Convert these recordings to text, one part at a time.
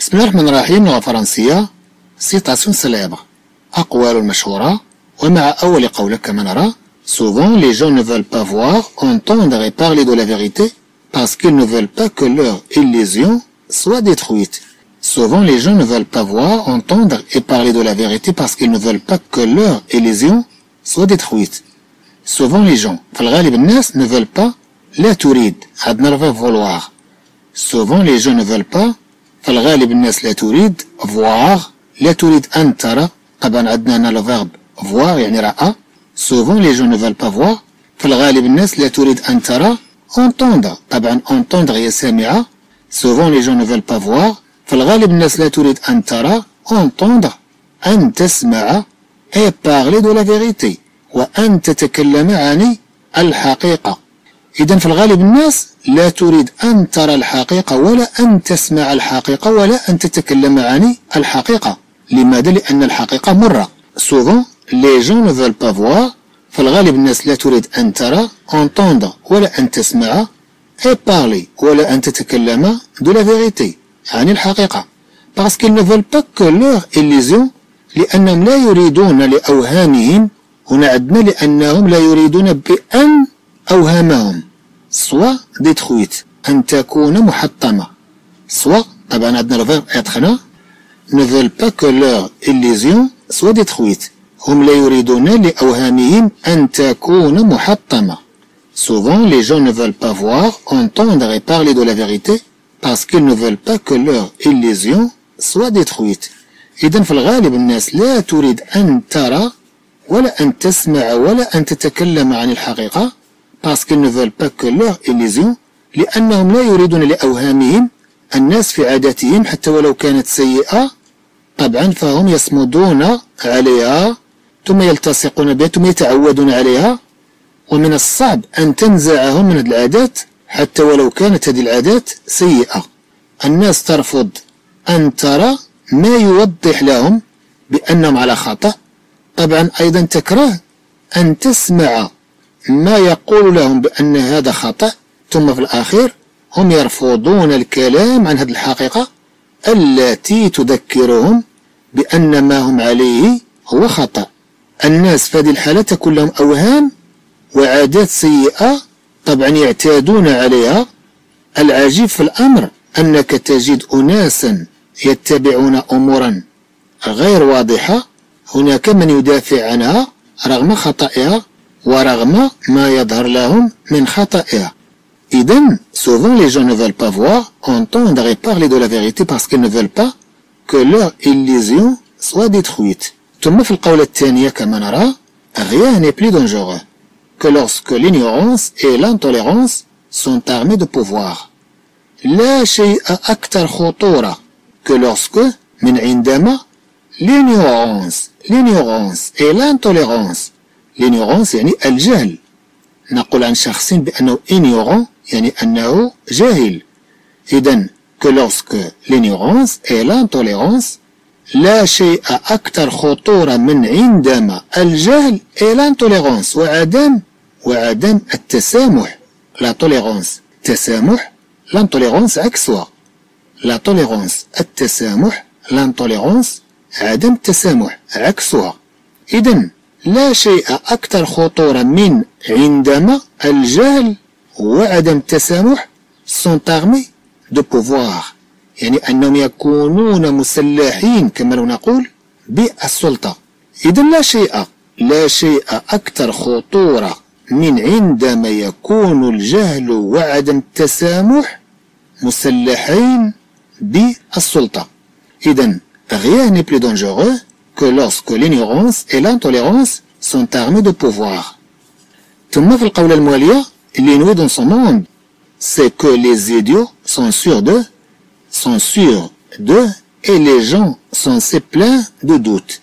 بسم الله الرحمن الرحيم. لغة فرنسية citation célèbre أقوال مشهورة. ومع أول قول كما نرى souvent les gens ne veulent pas voir, entendre et parler de la vérité parce qu'ils ne veulent pas que leur illusion soit détruite. Souvent les gens ne veulent pas voir, entendre et parler de la vérité parce qu'ils ne veulent pas que leur illusion soit détruite. Souvent les gens في الغالب الناس ne veulent pas لا تريد عندنا الفيرب vouloir. Souvent les gens ne veulent pas في الغالب الناس لا تريد voir لا تريد أن ترى. طبعا عندنا هنا الفيرب voir يعني رأى. Souvent les gens ne veulent pas voir في الغالب الناس لا تريد أن ترى. entendre طبعا entendre هي سامعة. Souvent les gens ne veulent pas voir في الغالب الناس لا تريد أن ترى. entendre أن تسمع et parler de la vérité وأن تتكلم عن الحقيقة. إذا في الغالب الناس لا تريد أن ترى الحقيقة ولا أن تسمع الحقيقة ولا أن تتكلم عن الحقيقة. لماذا؟ لأن الحقيقة مرة. souvent les gens ne veulent pas voir في الغالب الناس لا تريد أن ترى entendre ولا أن تسمع et parler ولا أن تتكلم de la vérité عن الحقيقة parce qu'ils ne veulent pas que leur illusion لأنهم لا يريدون لأوهامهم. هنا عندنا لأنهم لا يريدون بأن أوهامهم soit détruite أن تكون محطمة. soit طبعا عندنا الفيرب être هنا ne veulent pas que leur illusion soit détruite. هم لا يريدون لأوهامهم أن تكون محطمة. Souvent les gens ne veulent pas voir, entendre et parler de la vérité parce qu'ils ne veulent pas que leur illusion soit détruite. إذن في الغالب الناس لا تريد أن ترى ولا أن تسمع ولا أن تتكلم عن الحقيقة parce qu'ils ne veulent pas que leur illusion لأنهم لا يريدون لأوهامهم. الناس في عاداتهم حتى ولو كانت سيئة طبعا فهم يصمدون عليها ثم يلتصقون بها ثم يتعودون عليها. ومن الصعب أن تنزعهم من العادات حتى ولو كانت هذه العادات سيئة. الناس ترفض أن ترى ما يوضح لهم بأنهم على خطأ. طبعا أيضا تكره أن تسمع ما يقول لهم بأن هذا خطأ ثم في الأخير هم يرفضون الكلام عن هذه الحقيقة التي تذكرهم بأن ما هم عليه هو خطأ. الناس في هذه الحالة تكون لهم أوهام وعادات سيئة طبعا يعتادون عليها. العجيب في الأمر أنك تجد أناسا يتبعون أمورا غير واضحة هناك من يدافع عنها رغم خطئها ورغم ما يظهر لهم من خطئها. إذن souvent les gens ne veulent pas voir, entendre et parler de la vérité parce qu'ils ne veulent pas que leur illusion soit détruite. ثم في القولة الثانية كما نرى rien n'est plus dangereux que lorsque l'ignorance et l'intolérance sont armés de pouvoir. لا شيء أكثر خطورة que lorsque من عندما l'ignorance et l'intolérance. l'ignorance يعني الجهل. نقول عن شخص بأنه ignorant يعني أنه جاهل. إذن que lorsque l'ignorance et l'intolérance لا شيء أكثر خطورة من عندما الجهل et l'intolérance وعدم التسامح. la tolérance تسامح l'intolérance عكسها. la tolérance التسامح l'intolérance عدم التسامح عكسها. إذن لا شيء أكثر خطورة من عندما الجهل وعدم التسامح sont armés de pouvoir يعني أنهم يكونون مسلحين كما نقول بالسلطة. إذن لا شيء أكثر خطورة من عندما يكون الجهل وعدم التسامح مسلحين بالسلطة. إذن rien n'est plus dangereux que lorsque l'ignorance et l'intolérance sont armés de pouvoir. ثم في القولة الموالية l'inouï dans son monde c'est que les idiots sont sûrs d'eux et les gens sensés pleins de doutes.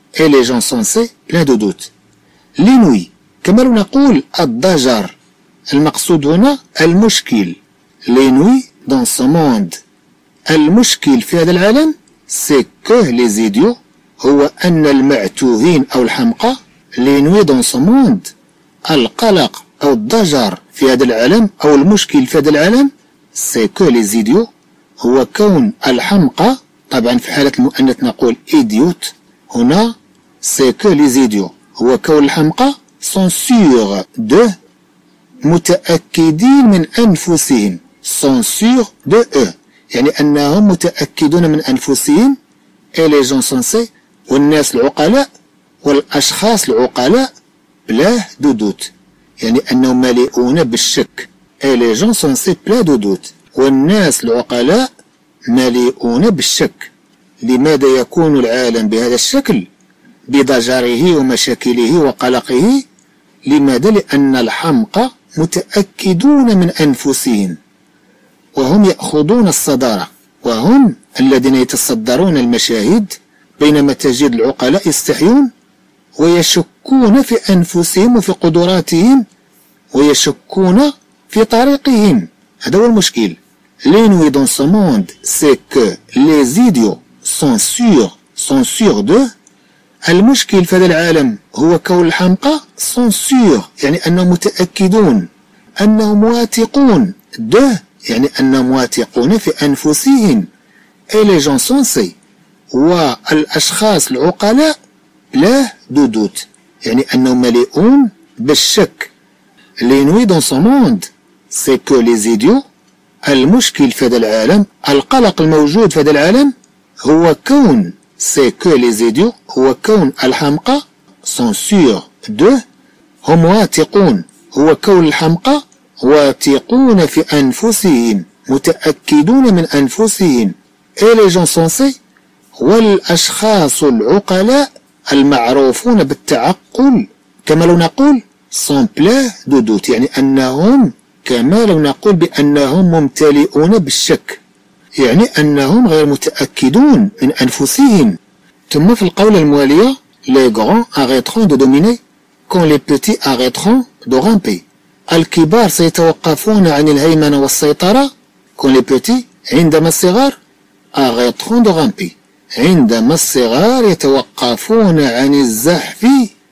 l'inouï كما نقول الضجر. المقصود هنا المشكل. l'inouï dans ce monde. المشكل في هذا العالم c'est que les idiots هو أن المعتوهين أو الحمقى l'inouï dans ce monde. القلق أو الضجر في هذا العالم أو المشكل في هذا العالم c'est que les idiots هو كون الحمقى طبعا في حالة المؤنث نقول idiot. هنا c'est que les idiots. هو كون الحمقى sont sûrs de متأكدين من أنفسهم. sont sûrs de eux يعني أنهم متأكدون من أنفسهم. et les gens sensés والناس العقلاء والأشخاص العقلاء بلا de doute يعني أنهم مليئون بالشك. et les gens sensés pleins de doute والناس العقلاء مليئون بالشك. لماذا يكون العالم بهذا الشكل بضجره ومشاكله وقلقه؟ لماذا؟ لأن الحمقى متأكدون من أنفسهم وهم يأخذون الصدارة وهم الذين يتصدرون المشاهد، بينما تجد العقلاء يستحيون ويشكون في أنفسهم وفي قدراتهم ويشكون في طريقهم. هذا هو المشكل. L'ennui dans ce monde, c'est que les idiots sont sûrs d'eux. المشكل في هذا العالم هو كون الحمقى sont sûrs يعني أنهم متأكدون، أنهم واثقون de يعني أنهم واثقون في أنفسهم. et les gens sensés والأشخاص العقلاء لا de doute يعني أنهم مليئون بالشك. L'ennui dans ce monde, c'est que les idiots. المشكل في هذا العالم، القلق الموجود في هذا العالم هو كون c'est que les idiots هو كون الحمقى sont sûrs de هم واثقون، هو كون الحمقى واثقون في أنفسهم متأكدون من أنفسهم. et les gens sensés والأشخاص العقلاء المعروفون بالتعقل كما لو نقول sont pleins de doute يعني أنهم كما لو نقول بأنهم ممتلئون بالشك يعني أنهم غير متأكدون من أنفسهم. ثم في القولة الموالية les grands arrêteront de dominer quand les petits arrêteront de ramper. الكبار سيتوقفون عن الهيمنة والسيطرة quand les petits عندما الصغار arrêteront de ramper عندما الصغار يتوقفون عن الزحف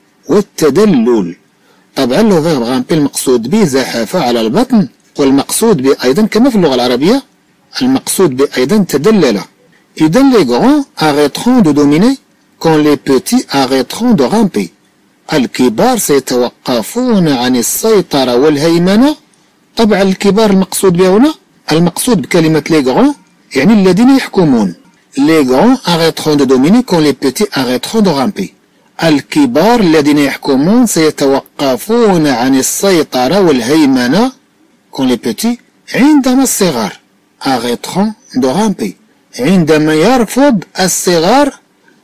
والتدلل. طبعا لو فيرب غامبي المقصود به زحف على البطن، والمقصود به أيضا كما في اللغة العربية المقصود به أيضا تدلل. إذن les grands arrêteront de dominer quand les petits arrêteront de ramper. الكبار سيتوقفون عن السيطرة والهيمنة. طبعا الكبار المقصود به هنا المقصود بكلمة les grands يعني الذين يحكمون. les grands arrêteront de dominer quand les petits arrêteront de ramper. الكبار الذين يحكمون سيتوقفون عن السيطرة والهيمنة quand les petits عندما الصغار arrêteront de ramper عندما يرفض الصغار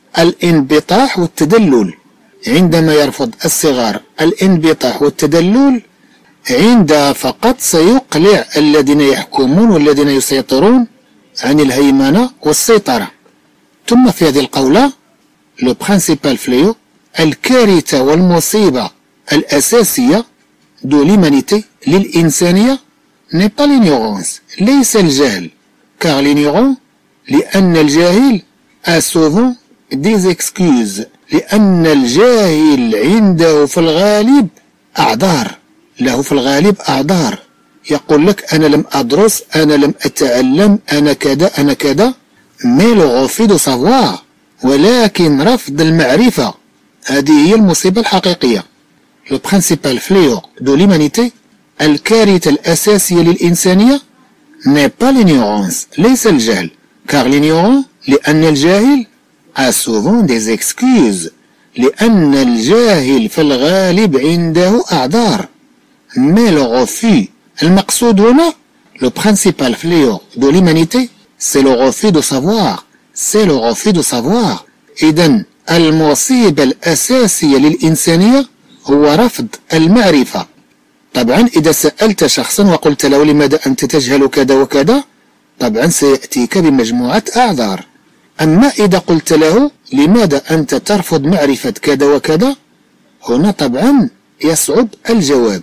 الانبطاح والتدلل. عندما يرفض الصغار الانبطاح والتدلل عندها فقط سيقلع الذين يحكمون والذين يسيطرون عن الهيمنة والسيطرة. ثم في هذه القولة le principal fléau الكارثة والمصيبة الأساسية de l'humanité للإنسانية n'est pas l'ignorance ليس الجهل car l'ignorant لأن الجاهل a souvent des excuses لأن الجاهل عنده في الغالب أعذار، له في الغالب أعذار. يقول لك أنا لم أدرس، أنا لم أتعلم، أنا كذا أنا كذا. mais le refus de savoir ولكن رفض المعرفة هذه هي المصيبة الحقيقية. le principal fléau de l'humanité الكارثة الأساسية للإنسانية n'est pas l'ignorance ليس الجهل car l'ignorant لأن الجاهل a souvent des excuses لأن الجاهل في الغالب عنده أعذار. mais le refus المقصود هنا le principal fléau de l'humanité c'est le refus de savoir c'est le refus de savoir. إذن المصيبة الأساسية للإنسانية هو رفض المعرفة. طبعا إذا سألت شخصا وقلت له لماذا أنت تجهل كذا وكذا طبعا سيأتيك بمجموعة أعذار. أما إذا قلت له لماذا أنت ترفض معرفة كذا وكذا هنا طبعا يصعب الجواب.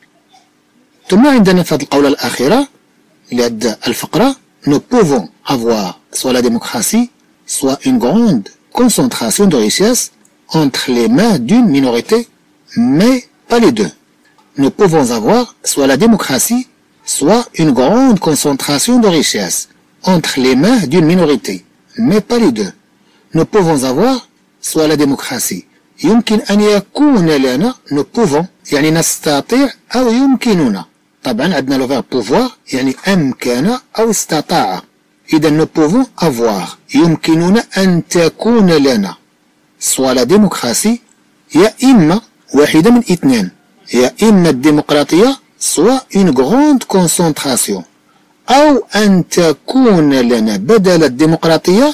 ثم عندنا في هذه القولة الأخيرة لهذه الفقرة nous pouvons avoir soit la démocratie soit une grande concentration de richesse entre les mains d'une minorité mais pas les deux. Nous pouvons avoir soit la démocratie soit une grande concentration de richesse entre les mains d'une minorité mais pas les deux. Nous pouvons avoir soit la démocratie. يمكن أن يكون لنا nous pouvons يعني نستطيع أو يمكننا. طبعا عندنا لو فيرب pouvoir يعني أمكن أو استطاع. إذا nous pouvons avoir يمكننا أن تكون لنا soit la démocratie يا إما واحدة من اثنين، يا إما الديمقراطية soit une grande concentration، أو أن تكون لنا بدل الديمقراطية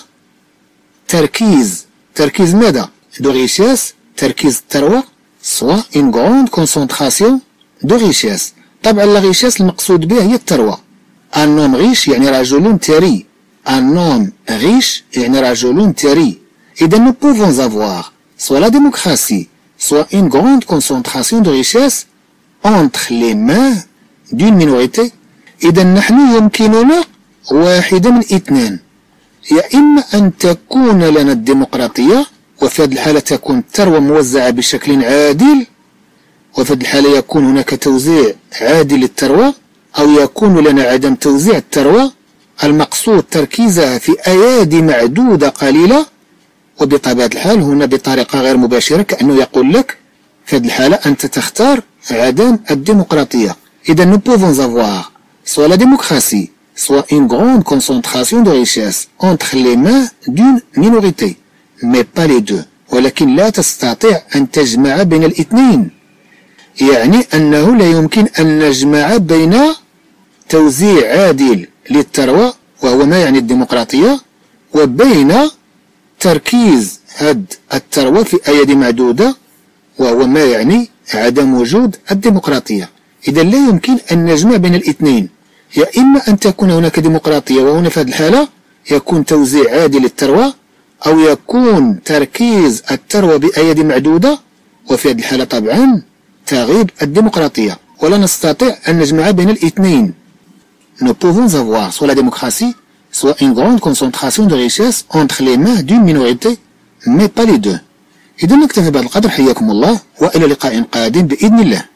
تركيز ماذا؟ de richesse، تركيز الثروة soit une grande concentration de richesse. طبعا لا richesse المقصود بها هي الثروة. un homme riche يعني رجل ثري، un homme riche يعني رجل ثري. إذا nous pouvons avoir soit la démocratie soit une grande concentration de richesse entre les mains d'une minorité. إذا نحن يمكننا واحدة من اثنين، يا إما أن تكون لنا الديمقراطية وفي هذه الحالة تكون الثروة موزعة بشكل عادل، وفي هذه الحالة يكون هناك توزيع عادل للثروة، أو يكون لنا عدم توزيع الثروة المقصود تركيزها في أيادي معدودة قليلة. وبطبيعة الحال هنا بطريقة غير مباشرة كأنه يقول لك في هذه الحالة أنت تختار عدم الديمقراطية. إذا nous pouvons avoir soit la démocratie soit une grande concentration de richesse entre les mains d'une minorité mais pas les deux. ولكن لا تستطيع أن تجمع بين الاثنين، يعني أنه لا يمكن أن نجمع بين توزيع عادل للثروة وهو ما يعني الديمقراطية وبين تركيز هذه الثروة في أيادي معدودة وهو ما يعني عدم وجود الديمقراطية. إذا لا يمكن أن نجمع بين الاثنين، يا إما أن تكون هناك ديمقراطية وهنا في هذه الحالة يكون توزيع عادل للثروة، أو يكون تركيز الثروة بأيادي معدودة وفي هذه الحالة طبعا تغيب الديمقراطية، ولا نستطيع أن نجمع بين الاثنين. Nous pouvons avoir soit la démocratie soit une grande concentration de richesse entre les mains d'une minorité mais pas les deux. إذا نكتفي بهذا القدر، حياكم الله وإلى لقاء قادم بإذن الله.